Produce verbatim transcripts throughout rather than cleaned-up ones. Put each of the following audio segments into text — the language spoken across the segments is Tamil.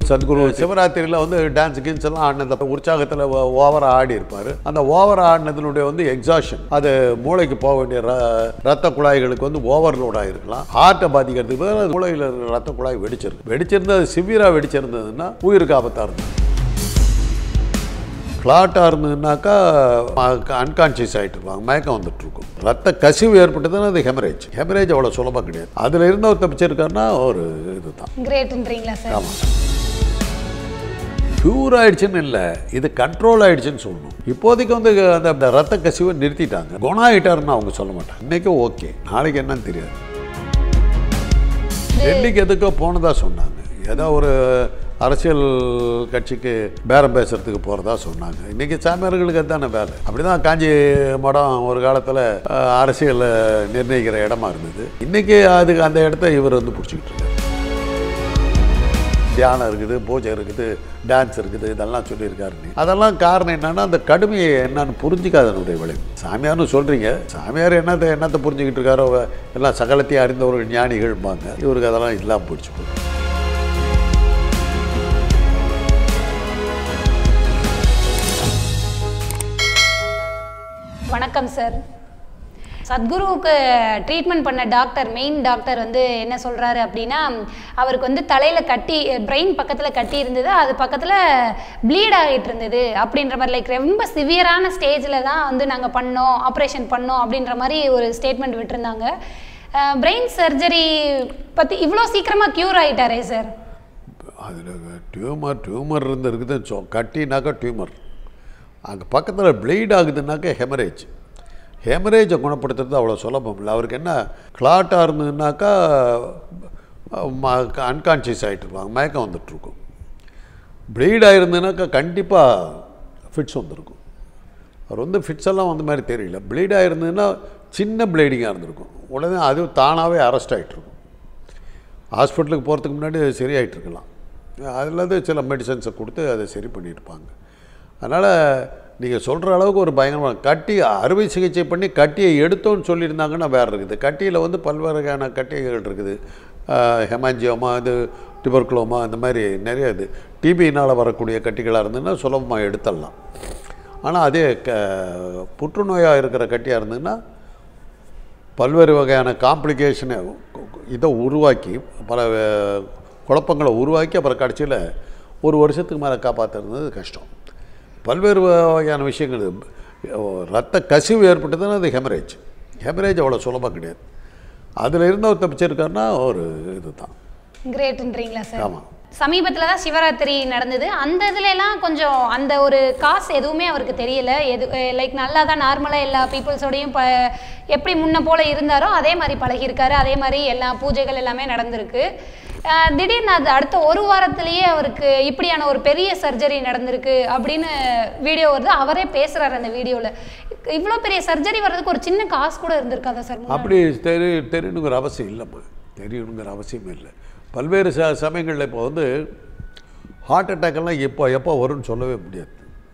சத்குரு சிவராத்திரியில் வந்து டான்ஸ் கின்ஸ் எல்லாம் ஆடினது உற்சாகத்தில் ஓவராக ஆடி இருப்பார். அந்த ஓவராக ஆடினதுனுடைய வந்து எக்ஸாஷன் அது மூளைக்கு போக வேண்டிய ரத்த குழாய்களுக்கு வந்து ஓவர்லோட் ஆகிருக்கலாம். ஹார்ட்டை பாதிக்கிறதுக்கு பதிலாக மூளையில் ரத்த குழாய் வெடிச்சிருக்கு. வெடிச்சிருந்தது சிவியராக வெடிச்சிருந்ததுன்னா உயிருக்கு ஆபத்தாக இருந்தது. கிளாட்டாக இருந்ததுனாக்கா அன்கான்ஷியஸ் ஆகிட்டு இருப்பாங்க, மயக்கம் வந்துட்டு இருக்கும். ரத்த கசிவு ஏற்பட்டதுன்னா அது ஹெமரேஜ். ஹெமரேஜ் அவ்வளோ சுலபம் கிடையாது. அதில் இருந்தவர் தப்பிச்சிருக்காருன்னா ஒரு இதுதான் கிரேட்ன்றீங்களா சார்? ஆமாம், க்யூர் ஆகிடுச்சுன்னு இல்லை, இது கண்ட்ரோல் ஆகிடுச்சுன்னு சொல்லணும். இப்போதைக்கு வந்து அந்த ரத்த கசிவை நிறுத்திட்டாங்க. குணம் ஆகிட்டாருன்னு அவங்க சொல்ல மாட்டாங்க. இன்றைக்கும் ஓகே, நாளைக்கு என்னன்னு தெரியாது. டெல்லிக்கு எதுக்கோ போனதா சொன்னாங்க. ஏதோ ஒரு அரசியல் கட்சிக்கு பேரம் பேசுறதுக்கு போகிறதா சொன்னாங்க. இன்றைக்கி சாமியார்களுக்கு அதுதானே வேலை. அப்படி தான் காஞ்சி மடம் ஒரு காலத்தில் அரசியலை நிர்ணயிக்கிற இடமா இருந்தது. இன்றைக்கி அதுக்கு அந்த இடத்த இவர் வந்து பிடிச்சிக்கிட்டு இருக்காரு. தியானம் இருக்குது, பூஜை இருக்குது, டான்ஸ் இருக்குது, இதெல்லாம் சொல்லியிருக்காரு. அதெல்லாம் காரணம் என்னன்னா அந்த கடுமையை என்னன்னு புரிஞ்சிக்காதனுடைய விளைவு. சாமியார்னு சொல்கிறீங்க, சாமியார் என்னத்தை என்னத்தை புரிஞ்சுக்கிட்டு இருக்காரோ எல்லாம் சகலத்தையும் அறிந்தவர்கள் ஞானிகள்பாங்க. இவருக்கு அதெல்லாம் இல்லாமல் போயிடுச்சு போகுது. வணக்கம் சார். சத்குருவுக்கு ட்ரீட்மெண்ட் பண்ண டாக்டர், மெயின் டாக்டர் வந்து என்ன சொல்கிறாரு அப்படின்னா, அவருக்கு வந்து தலையில் கட்டி, பிரெயின் பக்கத்தில் கட்டி இருந்தது, அது பக்கத்தில் ப்ளீட் ஆகிட்டு இருந்தது அப்படின்ற மாதிரி, லைக் ரொம்ப சிவியரான ஸ்டேஜில் தான் வந்து நாங்கள் பண்ணோம், ஆப்ரேஷன் பண்ணோம் அப்படின்ற மாதிரி ஒரு ஸ்டேட்மெண்ட் விட்டுருந்தாங்க. பிரெயின் சர்ஜரி பற்றி இவ்வளோ சீக்கிரமாக க்யூர் ஆகிட்டாரே சார்? அதில் டியூமர் டியூமர் இருந்து இருக்குது, கட்டினாக்கா டியூமர், அங்கே பக்கத்தில் ப்ளீட் ஆகுதுன்னாக்கா ஹெமரேஜ். ஹெமரேஜை குணப்படுத்துறது அவ்வளோ சுலபம் இல்லை. அவருக்கு என்ன கிளாட்டாக இருந்ததுனாக்கா அன்கான்ஷியஸ் ஆகிட்டு இருப்பாங்க, மயக்கம் வந்துட்டுருக்கும். ப்ளீட் ஆகிருந்ததுனாக்கா கண்டிப்பாக ஃபிட்ஸ் வந்துருக்கும். அவர் வந்து ஃபிட்ஸ் எல்லாம் வந்த மாதிரி தெரியல. ப்ளீட் ஆகிருந்ததுன்னா சின்ன ப்ளீடிங்காக இருந்திருக்கும், உடனே அது தானாகவே அரெஸ்ட் ஆகிட்டுருக்கும். ஹாஸ்பிட்டலுக்கு போகிறதுக்கு முன்னாடி சரியாயிட்டு இருக்கலாம். அதில் சில மெடிசன்ஸை கொடுத்து அதை சரி பண்ணியிருப்பாங்க. அதனால் நீங்கள் சொல்கிற அளவுக்கு ஒரு பயங்கரமான கட்டி அறுவை சிகிச்சை பண்ணி கட்டியை எடுத்தோன்னு சொல்லியிருந்தாங்கன்னா வேறு இருக்குது. கட்டியில் வந்து பல்வேறு வகையான கட்டிகள் இருக்குது. ஹெமாஞ்சியோமா, இது டியூபர்குலோமா, இந்த மாதிரி நிறைய இது டிபினால் வரக்கூடிய கட்டிகளாக இருந்ததுன்னா சுலபமாக எடுத்துடலாம். ஆனால் அதே க புற்றுநோயாக இருக்கிற கட்டியாக இருந்ததுன்னா பல்வேறு வகையான காம்ப்ளிகேஷனை இதை உருவாக்கி பல குழப்பங்களை உருவாக்கி அப்புறம் கடைசியில் ஒரு வருஷத்துக்கு மேலே காப்பாற்றுறது கஷ்டம். பல்வேறு வகையான விஷயங்கள். ரத்த கசிவு ஏற்பட்டதுன்னா அது ஹெமரேஜ். ஹெமரேஜ் அவ்வளோ சுலபம் கிடையாது. அதில் இருந்தவர் தப்பிச்சிருக்காருன்னா ஒரு இது தான் கிரேட்ன்றீங்களா சார்? ஆமாம். சமீபத்தில் தான் சிவராத்திரி நடந்தது. அந்த இதுலலாம் கொஞ்சம் அந்த ஒரு காசு எதுவுமே அவருக்கு தெரியல. எது லைக் நல்லா தான் நார்மலாக எல்லா பீப்புள்ஸோடையும் ப எப்படி முன்ன போல் இருந்தாரோ அதே மாதிரி பழகியிருக்காரு. அதே மாதிரி எல்லா பூஜைகள் எல்லாமே நடந்திருக்கு. திடீர்னு அது அடுத்த ஒரு வாரத்திலேயே அவருக்கு இப்படியான ஒரு பெரிய சர்ஜரி நடந்திருக்கு அப்படின்னு வீடியோ வருது. அவரே பேசுகிறாரு அந்த வீடியோவில். இவ்வளோ பெரிய சர்ஜரி வர்றதுக்கு ஒரு சின்ன காசு கூட இருந்திருக்காதா சார்? அப்படி தெரி தெரியணுங்கிற அவசியம் இல்லைம்மா, தெரியணுங்கிற அவசியமே இல்லை. பல்வேறு ச சமயங்களில் இப்போ வந்து ஹார்ட் அட்டாக்கெல்லாம் எப்போ எப்போ வரும்னு சொல்லவே முடியாது.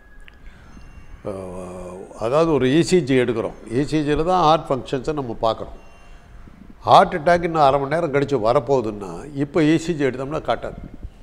அதாவது ஒரு இசிஜி எடுக்கிறோம், இசிஜியில் தான் ஹார்ட் ஃபங்க்ஷன்ஸை நம்ம பார்க்குறோம். ஹார்ட் அட்டாக் இன்னும் அரை மணி நேரம் கழித்து வரப்போகுதுன்னா இப்போ இசிஜி எடுத்தோம்னா காட்டாது.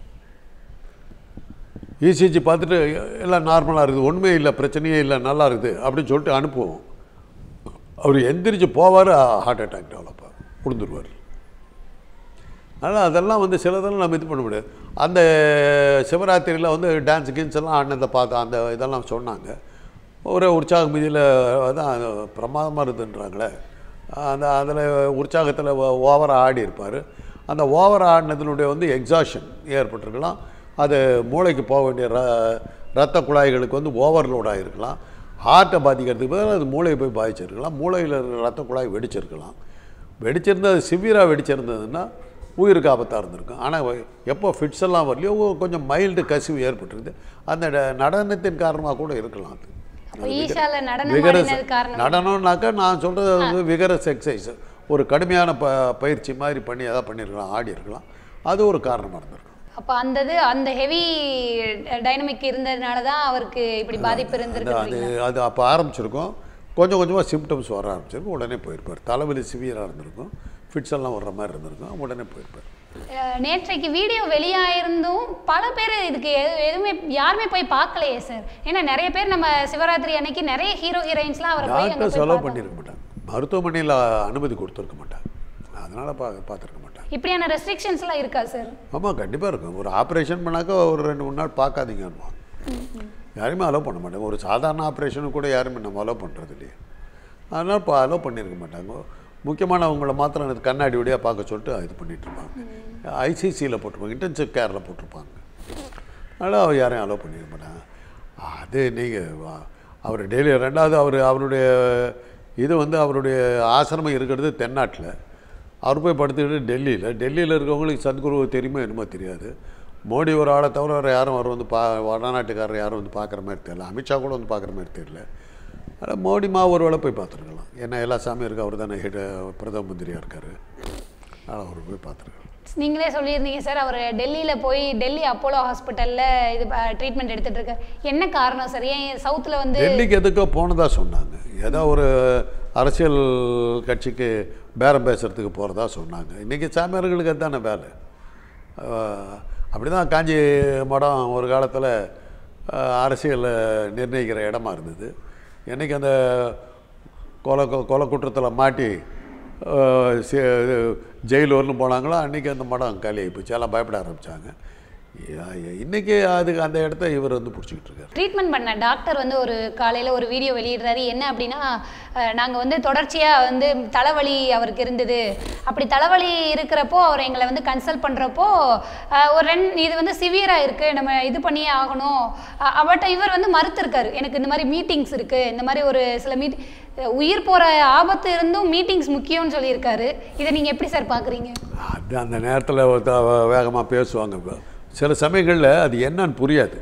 இசிஜி பார்த்துட்டு எல்லாம் நார்மலாக இருக்குது, ஒன்றுமே இல்லை, பிரச்சனையே இல்லை, நல்லா இருக்குது அப்படின்னு சொல்லிட்டு அனுப்புவோம். அவர் எந்திரிச்சு போவார், ஹார்ட் அட்டாக் டெவலப் ஆகும், விழுந்துருவார். அதனால் அதெல்லாம் வந்து சிலதெல்லாம் நம்ம இது பண்ண முடியாது. அந்த சிவராத்திரியில் வந்து டான்ஸ் கின்ஸ் எல்லாம் ஆடினதை பார்த்தா அந்த இதெல்லாம் சொன்னாங்க. ஒரு உற்சாக மீதியில் தான் பிரமாதமாக இருக்குதுன்றாங்களே. அந்த அதில் உற்சாகத்தில் ஓவராக ஆடி இருப்பார். அந்த ஓவராக ஆடினதுனுடைய வந்து எக்ஸாஷன் ஏற்பட்டிருக்கலாம். அது மூளைக்கு போக வேண்டிய ர ரத்த குழாய்களுக்கு வந்து ஓவர்லோட் ஆகிருக்கலாம். ஹார்ட்டை பாதிக்கிறதுக்கு பதிலாக அது மூளையை போய் பாதிச்சிருக்கலாம். மூளையில் ரத்த குழாய் வெடிச்சிருக்கலாம். வெடிச்சிருந்து அது சிவியராக வெடிச்சிருந்ததுன்னா உயிருக்கு ஆபத்தாக இருந்திருக்கும். ஆனால் எப்போ ஃபிட்ஸ் எல்லாம் வரலையோ கொஞ்சம் மைல்டு கசிவு ஏற்பட்டுருது. அந்த நடனத்தின் காரணமாக கூட இருக்கலாம். அது விகரஸ் நடனம்னாக்கா நான் சொல்கிறது வந்து விகரஸ் எக்ஸசைஸ், ஒரு கடுமையான ப பயிற்சி மாதிரி பண்ணி எதாவது பண்ணியிருக்கலாம், ஆடி இருக்கலாம். அது ஒரு காரணமாக இருந்திருக்கும். அப்போ அந்த இது அந்த ஹெவி டைனமிக் இருந்ததுனால தான் அவருக்கு இப்படி பாதிப்பு இருந்திருக்கு. அது அது அப்போ ஆரம்பிச்சிருக்கும், கொஞ்சம் கொஞ்சமாக சிம்டம்ஸ் வர ஆரம்பிச்சிருக்கும், உடனே போயிருப்பார். தலைவலி சிவியராக இருந்திருக்கும், ஃபிட்ஸ் எல்லாம் வர்ற மாதிரி இருந்திருக்கும், உடனே போயிருப்பார். நேற்றைக்கு வீடியோ வெளியாயிருந்தும் பல பேர் இதுக்கு எதுவுமே யாருமே போய் பார்க்கலையே சார். ஏன்னா நிறைய பேர் நம்ம சிவராத்திரி அன்னைக்கு நிறைய ஹீரோ ஹீரோயின்ஸ்லாம் அவரை போய் டாக்டர் செலவு பண்ணியிருக்க மாட்டாங்க, மருத்துவமனையில் அனுமதி கொடுத்துருக்க மாட்டாங்க, அதனால் பா பார்த்துருக்க மாட்டாங்க. இப்படியான ரெஸ்ட்ரிக்ஷன்ஸ்லாம் இருக்கா சார்? ஆமாம், கண்டிப்பாக இருக்கும். ஒரு ஆப்ரேஷன் பண்ணாக்கா ஒரு ரெண்டு மூணு நாள் பார்க்காதீங்கன்னு யாருமே அலோவ் பண்ண மாட்டாங்க. ஒரு சாதாரண ஆப்ரேஷனுக்கு கூட யாருமே நம்ம அலோவ் பண்ணுறது இல்லையே, அதனால் இப்போ அலோவ் பண்ணியிருக்க மாட்டாங்க. முக்கியமானவங்களை மாத்திரம் எனக்கு கண்ணாடி வழியாக பார்க்க சொல்லிட்டு இது பண்ணிகிட்ருப்பாங்க. ஐசிசியில் போட்டிருப்பாங்க, இன்டென்சிவ் கேரில் போட்டிருப்பாங்க, அதனால் யாரையும் அலோவ் பண்ணிக்க மாட்டாங்க. அது நீங்கள் அவர் டெய்லி ரெண்டாவது அவர் அவருடைய இது வந்து அவருடைய ஆசிரமம் இருக்கிறது தென்னாட்டில். அவர் போய் படுத்துக்கிட்டு டெல்லியில் டெல்லியில் இருக்கவங்களுக்கு சத்குரு தெரியுமோ என்னமோ தெரியாது. மோடி ஒரு ஆளை தவிர வேறு யாரும் அவர் வந்து பா வடநாட்டுக்காரர் யாரும் வந்து பார்க்குற மாதிரி தெரியல, அமித்ஷா கூட வந்து பார்க்குற மாதிரி தெரியல. ஆனால் மோடிமா ஒரு வேளை போய் பார்த்துருக்கலாம், ஏன்னா எல்லா சாமியும் இருக்குது, அவர் தானே ஹெட் பிரதம மந்திரியாக இருக்கார், அதனால் அவர் போய் பார்த்துருக்கலாம். நீங்களே சொல்லியிருந்தீங்க சார், அவர் டெல்லியில் போய் டெல்லி அப்போலோ ஹாஸ்பிட்டலில் இது ட்ரீட்மெண்ட் எடுத்துகிட்டு இருக்கார். என்ன காரணம் சார்? ஏன் சவுத்தில் வந்து டெல்லிக்கு எதுக்கோ போனதாக சொன்னாங்க, ஏதோ ஒரு அரசியல் கட்சிக்கு பேரம் பேசுகிறதுக்கு போகிறதா சொன்னாங்க. இன்றைக்கி சாமியார்களுக்கு அதுதானே வேலை. அப்படி தான் காஞ்சி மடம் ஒரு காலத்தில் அரசியலை நிர்ணயிக்கிற இடமா இருந்தது. என்றைக்கு அந்த கொலை கொலை குற்றத்தில் மாட்டி ஜெயிலூர்னு போனாங்களோ அன்றைக்கி அந்த மடம் காலி ஆகி போச்சு, எல்லாம் பயப்பட ஆரம்பித்தாங்க. இன்றைக்கி அதுக்கு அந்த இடத்த இவர் வந்து பிடிச்சிக்கிட்டு இருக்கார். ட்ரீட்மெண்ட் பண்ண டாக்டர் வந்து ஒரு காலையில் ஒரு வீடியோ வெளியிடுறாரு. என்ன அப்படின்னா, நாங்கள் வந்து தொடர்ச்சியாக வந்து தலைவலி அவருக்கு இருந்தது, அப்படி தலைவலி இருக்கிறப்போ அவர் எங்களை வந்து கன்சல்ட் பண்ணுறப்போ ஒரு ரெண்டு இது வந்து சிவியராக இருக்குது, நம்ம இது பண்ணியே ஆகணும். பட் இவர் வந்து மறுத்துருக்காரு, எனக்கு இந்த மாதிரி மீட்டிங்ஸ் இருக்குது, இந்த மாதிரி ஒரு சில மீட் உயிர் போகிற ஆபத்து இருந்தும் மீட்டிங்ஸ் முக்கியம்னு சொல்லியிருக்காரு. இதை நீங்கள் எப்படி சார் பார்க்குறீங்க? அது அந்த நேரத்தில் வேகமாக பேசுவாங்க, சில சமயங்களில் அது என்னன்னு புரியாது.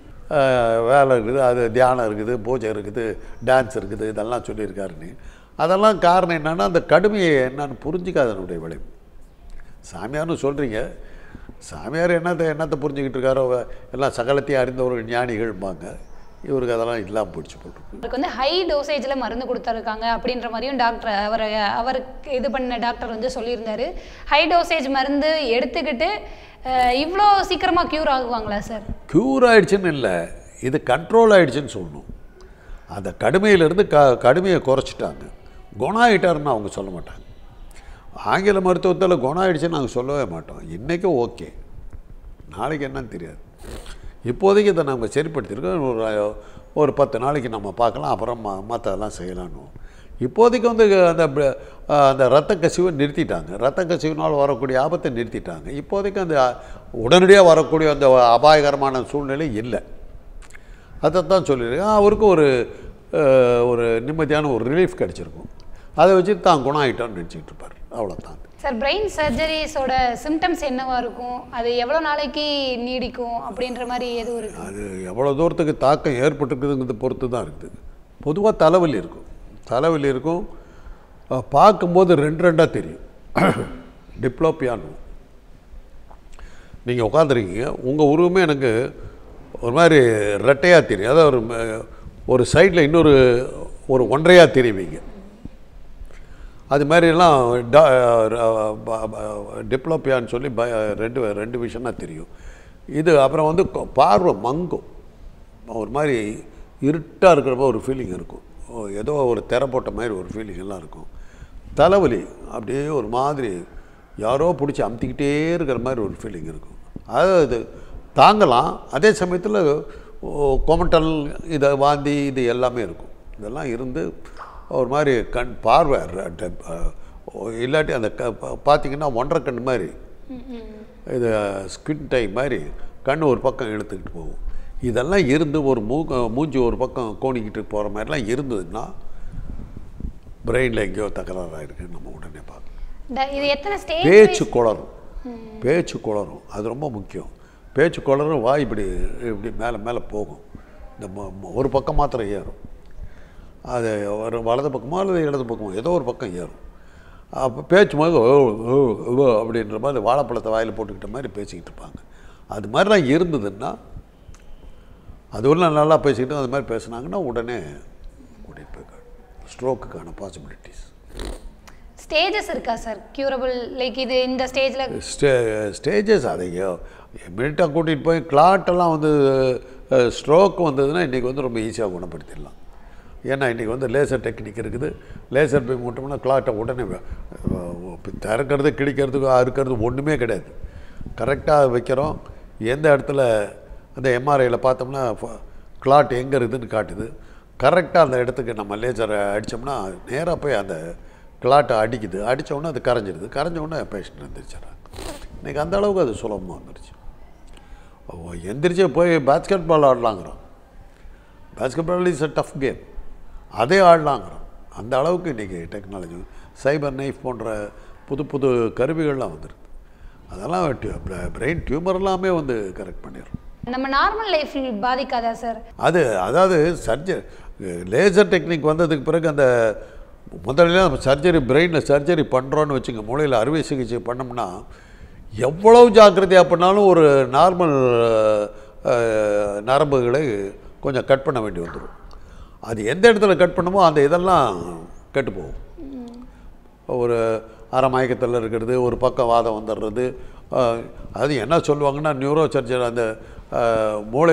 வேலை இருக்குது, அது தியானம் இருக்குது, பூஜை இருக்குது, டான்ஸ் இருக்குது, இதெல்லாம் சொல்லியிருக்காருன்னு. அதெல்லாம் காரணம் என்னென்னா அந்த கடுமையை என்னன்னு புரிஞ்சிக்காதனுடைய விளைவு. சாமியார்னு சொல்கிறீங்க, சாமியார் என்னத்தை என்னத்தை புரிஞ்சுக்கிட்டு இருக்காரோ, எல்லாம் சகலத்தையும் அறிந்தவர்கள் ஞானிகள்பாங்க, இவருக்கு அதெல்லாம் இல்லாமல் பிடிச்சி போட்டுருக்கு. அவருக்கு வந்து ஹை டோசேஜில் மருந்து கொடுத்துருக்காங்க அப்படின்ற மாதிரியும் டாக்டர் அவர் அவருக்கு இது பண்ண டாக்டர் வந்து சொல்லியிருந்தார். ஹை டோசேஜ் மருந்து எடுத்துக்கிட்டு இவ்வளோ சீக்கிரமாக க்யூர் ஆகுவாங்களா சார்? க்யூர் ஆகிடுச்சின்னு இல்லை, இது கண்ட்ரோல் ஆகிடுச்சின்னு சொல்லணும். அந்த கடுமையிலேருந்து க கடுமையை குறைச்சிட்டாங்க, குணம் ஆகிட்டாருன்னு அவங்க சொல்ல மாட்டாங்க. ஆங்கில மருத்துவத்தில் குணம் ஆகிடுச்சின்னு நாங்கள் சொல்லவே மாட்டோம். இன்றைக்கும் ஓகே, நாளைக்கு என்னன்னு தெரியாது. இப்போதைக்கு இதை நம்ம சரிப்படுத்தியிருக்கோம், ஒரு ஒரு பத்து நாளைக்கு நம்ம பார்க்கலாம், அப்புறம் மற்றதெல்லாம் செய்யலான்னு. இப்போதைக்கு வந்து அந்த அந்த இரத்த கசிவை நிறுத்திட்டாங்க, இரத்த கசிவினால் வரக்கூடிய ஆபத்தை நிறுத்திட்டாங்க. இப்போதைக்கு அந்த உடனடியாக வரக்கூடிய அந்த அபாயகரமான சூழ்நிலை இல்லை. அதைத்தான் சொல்லியிருக்கேன். அவருக்கு ஒரு ஒரு நிம்மதியான ஒரு ரிலீஃப் கிடச்சிருக்கும், அதை வச்சு தான் குணம் ஆகிட்டோன்னு நினச்சிக்கிட்டு இருப்பார், அவ்வளோதான். சார், பிரெயின் சர்ஜரிஸோட சிம்டம்ஸ் என்னவாக இருக்கும், அது எவ்வளோ நாளைக்கு நீடிக்கும் அப்படின்ற மாதிரி எதுவும் இருக்குது? அது எவ்வளோ தூரத்துக்கு தாக்கம் ஏற்பட்டுருக்குதுங்கிறத பொறுத்து தான் இருக்குது. பொதுவாக தலைவலி இருக்கும், தலைவலி இருக்கும், பார்க்கும்போது ரெண்டு ரெண்டாக தெரியும், டிப்ளோப்பியான்னு. நீங்கள் உட்காந்துருக்கீங்க, உங்கள் உருவமே எனக்கு ஒரு மாதிரி ரெட்டையாக தெரியும், அதாவது ஒரு ஒரு சைடில் இன்னொரு ஒரு ஒன்றையாக தெரிவிங்க. அது மாதிரிலாம் டிப்ளோப்பியான்னு சொல்லி ப ரெண்டு ரெண்டு விஷயம்னா தெரியும். இது அப்புறம் வந்து பார்வை மங்கும், ஒரு மாதிரி இருட்டாக இருக்கிறப்ப ஒரு ஃபீலிங் இருக்கும், ஏதோ ஒரு திரை போட்ட மாதிரி ஒரு ஃபீலிங் எல்லாம் இருக்கும். தலைவலி அப்படியே ஒரு மாதிரி யாரோ பிடிச்சி அமுத்திக்கிட்டே இருக்கிற மாதிரி ஒரு ஃபீலிங் இருக்கும். அதாவது தாங்கலாம், அதே சமயத்தில் கொமட்டல், இதை வாந்தி, இது எல்லாமே இருக்கும். இதெல்லாம் இருந்து ஒரு மாதிரி கண் பார்வை இல்லாட்டி அந்த க பார்த்திங்கன்னா ஒன்றரை கண் மாதிரி, இது ஸ்கின் டை மாதிரி கண் ஒரு பக்கம் இழுத்துக்கிட்டு போகும். இதெல்லாம் இருந்து ஒரு மூ மூஞ்சி ஒரு பக்கம் கோணிக்கிட்டு போகிற மாதிரிலாம் இருந்ததுன்னா பிரெயினில் எங்கேயோ தகராறாக இருக்குன்னு நம்ம உடனே பார்க்கலாம். இது எத்தனை ஸ்டேஜ்? பேச்சு குளரும், பேச்சு குளரும், அது ரொம்ப முக்கியம். பேச்சு குளரும், வாய் இப்படி இப்படி மேலே மேலே போகும், இந்த ஒரு பக்கம் மாத்திரம் ஏறும், அது ஒரு வலது பக்கமோ அல்லது இடது பக்கமோ ஏதோ ஒரு பக்கம் ஏறும். அப்போ பேச்சு போது அப்படின்ற மாதிரி வாழைப்பழத்தை வாயில் போட்டுக்கிட்ட மாதிரி பேசிக்கிட்டு இருப்பாங்க. அது மாதிரிலாம் இருந்ததுன்னா, அதுவெல்லாம் நல்லா பேசிக்கிட்டு அது மாதிரி பேசுனாங்கன்னா உடனே கூட்டிகிட்டு போய் ஸ்ட்ரோக்குக்கான பாசிபிலிட்டிஸ். ஸ்டேஜஸ் இருக்கா சார் க்யூரபிள் லைக் இது இந்த ஸ்டேஜில் ஸ்டே ஸ்டேஜஸ் அதையோ இமீடியட்டாக கூட்டிகிட்டு போய் கிளாட்டெல்லாம் வந்து ஸ்ட்ரோக் வந்ததுன்னா இன்றைக்கி வந்து ரொம்ப ஈஸியாக குணப்படுத்திடலாம். ஏன்னா இன்றைக்கி வந்து லேசர் டெக்னிக் இருக்குது. லேசர் போய் மூட்டோம்னா கிளாட்டை உடனே திறக்கிறது கிழிக்கிறதுக்கு அறுக்கிறது ஒன்றுமே கிடையாது. கரெக்டாக வைக்கிறோம். எந்த இடத்துல அந்த எம்ஆர்ஐயில் பார்த்தோம்னா கிளாட் எங்கே இருக்குதுன்னு காட்டுது. கரெக்டாக அந்த இடத்துக்கு நம்ம லேசரை அடித்தோம்னா நேராக போய் அந்த கிளாட்டை அடிக்குது. அடித்தோடனே அது கரைஞ்சிடுது. கரைஞ்சோடனே பேஷண்ட் எந்திரிச்சிடறாங்க. இன்றைக்கி அந்த அளவுக்கு அது சுலபமாக வந்துடுச்சு. எந்திரிச்சு போய் பேஸ்கெட் பால் ஆடலாங்கிறோம். Basketball is a tough game. அதே ஆடலாங்கிறோம். அந்த அளவுக்கு இன்றைக்கி டெக்னாலஜி சைபர் நைஃப் போன்ற புது புது கருவிகள்லாம் வந்துடுது. அதெல்லாம் பிரெயின் டியூமர் எல்லாமே வந்து கரெக்ட் பண்ணிடுறோம். நம்ம நார்மல் லைஃப் பாதிக்காதா சார்? அது அதாவது சர்ஜரி லேசர் டெக்னிக் வந்ததுக்கு பிறகு அந்த முதல்ல நம்ம சர்ஜரி பிரெயினில் சர்ஜரி பண்ணுறோன்னு வச்சுங்க, மூளையில் அறுவை சிகிச்சை பண்ணோம்னா எவ்வளவு ஜாக்கிரதையாக பண்ணாலும் ஒரு நார்மல் நரம்புகளை கொஞ்சம் கட் பண்ண வேண்டி வந்துடும். அது எந்த இடத்துல கட் பண்ணுமோ அந்த இதெல்லாம் கெட்டு போகும். ஒரு அரை மயக்கத்தில் இருக்கிறது, ஒரு பக்கம் வாதம் வந்துடுறது. அது என்ன சொல்லுவாங்கன்னா நியூரோ சர்ஜரி அந்த மூளை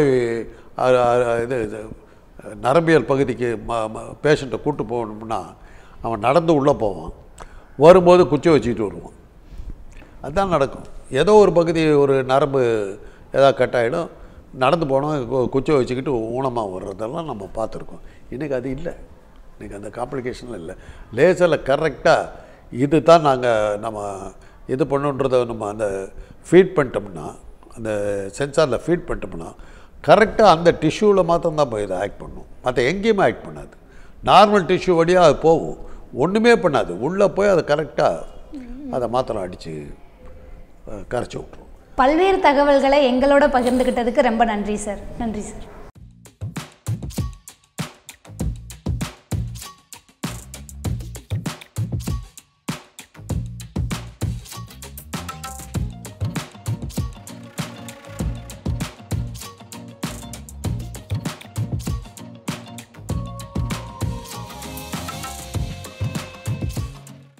இது நரம்பியல் பகுதிக்கு ம பேஷண்ட்டை கூப்பிட்டு போகணும்னா அவன் நடந்து உள்ளே போவான், வரும்போது குச்சி வச்சுக்கிட்டு வருவான். அதுதான் நடக்கும். ஏதோ ஒரு பகுதி ஒரு நரம்பு ஏதாவது கட் ஆகிடும், நடந்து போனோம் குச்சி வச்சுக்கிட்டு ஊனமாக வர்றதெல்லாம் நம்ம பார்த்துருக்கோம். இன்றைக்கி அது இல்லை. இன்றைக்கி அந்த காம்ப்ளிகேஷன்லாம் இல்லை. லேசரில் கரெக்டாக இது தான் நாங்கள் நம்ம இது பண்ணுன்றதை நம்ம அந்த ஃபீட் பண்ணிட்டோம்னா, அந்த சென்சாரில் ஃபீட் பண்ணிட்டோம்னா கரெக்டாக அந்த டிஷ்யூவில் மாத்திரம் தான் போய் இதை ஆக்ட் பண்ணும். மற்ற எங்கேயுமே ஆக்ட் பண்ணாது. நார்மல் டிஷ்யூ வழியாக அது போகும், ஒன்றுமே பண்ணாது. உள்ளே போய் அதை கரெக்டாக அதை மாத்திரம் அடித்து கரைச்சி விட்ருவோம். பல்வேறு தகவல்களை எங்களோட பகிர்ந்துக்கிட்டதுக்கு ரொம்ப நன்றி சார். நன்றி சார்.